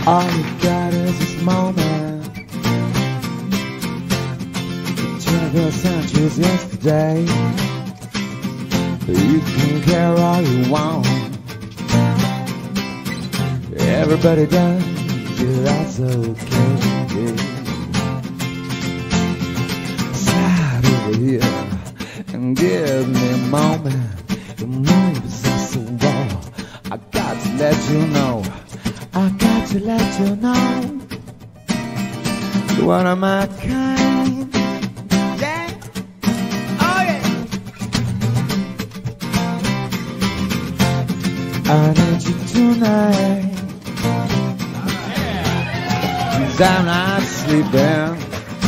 All you got is this moment. The 20th century's yesterday. You can care all you want. Everybody does, yeah, that's okay. Slide over here and give me a moment. Your moves are so raw. I got to let you know. I got to let you know. You're one of my kind. Yeah. Oh yeah. I need you tonight. Cause I'm not sleeping.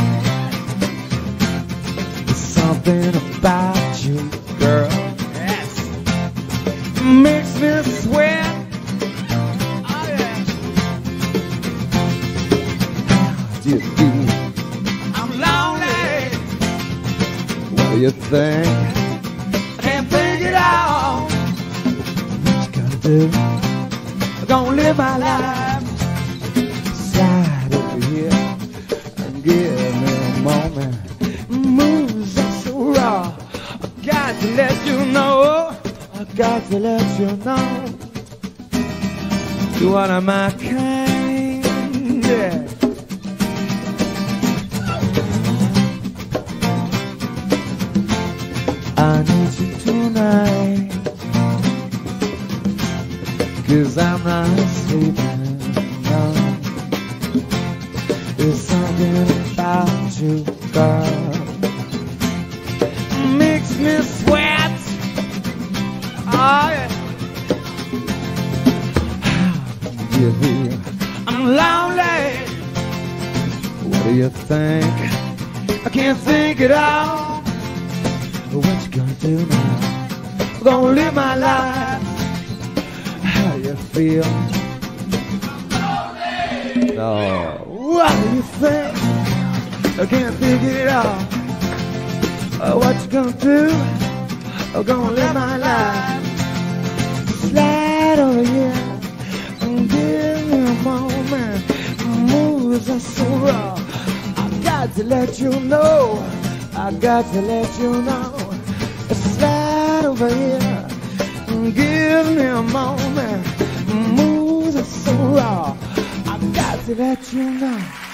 There's something about you, girl. Yes. Makes me sweat. Oh yeah. How do you feel? I'm lonely. What do you think? I can't think it out. What you gotta do? I'm gonna live my life. Slide over here and give me a moment. Moves are so raw. I got to let you know. I got to let you know. You're one of my kind. Yeah. I need you tonight. Cause I'm not sleeping. No. There's something about you, girl. Makes me sweat. Oh yeah. How do you feel? I'm lonely. What do you think? I can't think it out. What you gonna do now? I'm gonna live my life. How do you feel? No. What do you think? I can't figure it out. What you gonna do? I'm gonna live my life. Slide over here and give me a moment. Moves are so raw. I got to let you know. I got to let you know. Slide over here and give me a moment. Moves are so raw. I got to let you know.